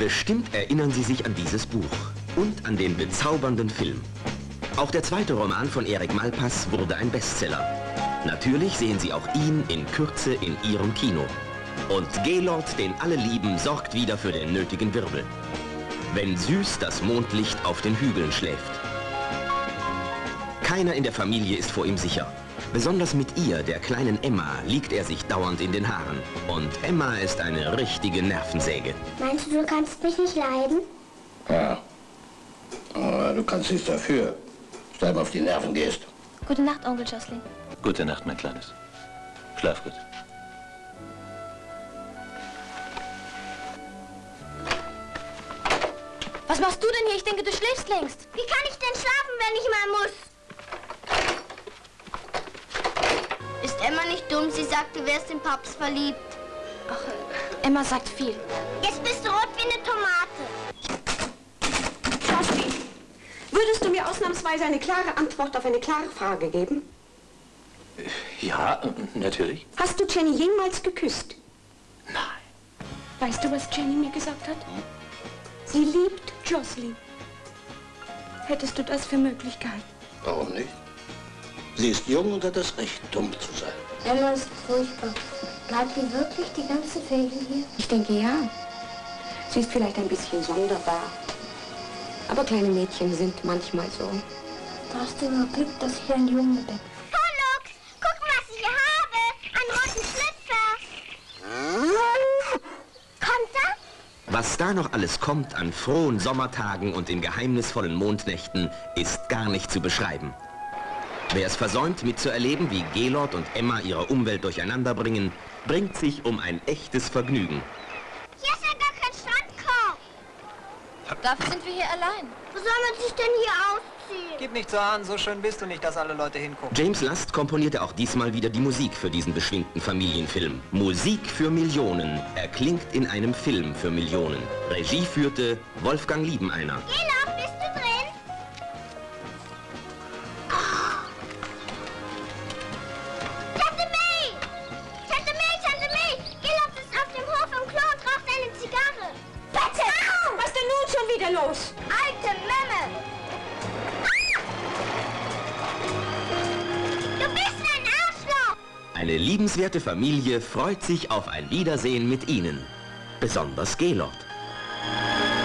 Bestimmt erinnern Sie sich an dieses Buch und an den bezaubernden Film. Auch der zweite Roman von Eric Malpass wurde ein Bestseller. Natürlich sehen Sie auch ihn in Kürze in Ihrem Kino. Und Gaylord, den alle lieben, sorgt wieder für den nötigen Wirbel. Wenn süß das Mondlicht auf den Hügeln schläft. Keiner in der Familie ist vor ihm sicher. Besonders mit ihr, der kleinen Emma, liegt er sich dauernd in den Haaren. Und Emma ist eine richtige Nervensäge. Meinst du, du kannst mich nicht leiden? Ja. Aber du kannst nichts dafür, dass du einem auf die Nerven gehst. Gute Nacht, Onkel Jocelyn. Gute Nacht, mein Kleines. Schlaf gut. Was machst du denn hier? Ich denke, du schläfst längst. Wie kann ich denn schlafen, wenn ich mal muss? Ist Emma nicht dumm? Sie sagt, du wärst in Paps verliebt. Ach, Emma sagt viel. Jetzt bist du rot wie eine Tomate. Jocelyn, würdest du mir ausnahmsweise eine klare Antwort auf eine klare Frage geben? Ja, natürlich. Hast du Jenny jemals geküsst? Nein. Weißt du, was Jenny mir gesagt hat? Sie liebt Jocelyn. Hättest du das für möglich gehalten? Warum nicht? Sie ist jung und hat das Recht, dumm zu sein. Emma ist furchtbar. Bleibt die wirklich die ganze Ferien hier? Ich denke, ja. Sie ist vielleicht ein bisschen sonderbar. Aber kleine Mädchen sind manchmal so. Da hast du immer Glück, dass ich ein Junge bin. Oh, Lux, guck, was ich hier habe. Einen roten Schlüpfer. Kommt er? Was da noch alles kommt an frohen Sommertagen und in geheimnisvollen Mondnächten, ist gar nicht zu beschreiben. Wer es versäumt, mitzuerleben, wie Gaylord und Emma ihre Umwelt durcheinander bringen, bringt sich um ein echtes Vergnügen. Hier ist ja gar kein Strandkorb. Dafür sind wir hier allein. Wo soll man sich denn hier ausziehen? Gib nicht so an, so schön bist du nicht, dass alle Leute hingucken. James Last komponierte auch diesmal wieder die Musik für diesen beschwingten Familienfilm. Musik für Millionen erklingt in einem Film für Millionen. Regie führte Wolfgang Liebeneiner. Gaylord, bist du drin? Tante May! Tante May, Tante May! Gaylord ist auf dem Hof im Klo und raucht eine Zigarre. Bitte! Was ist denn nun schon wieder los? Alte Memme! Du bist ein Arschloch! Eine liebenswerte Familie freut sich auf ein Wiedersehen mit ihnen. Besonders Gaylord.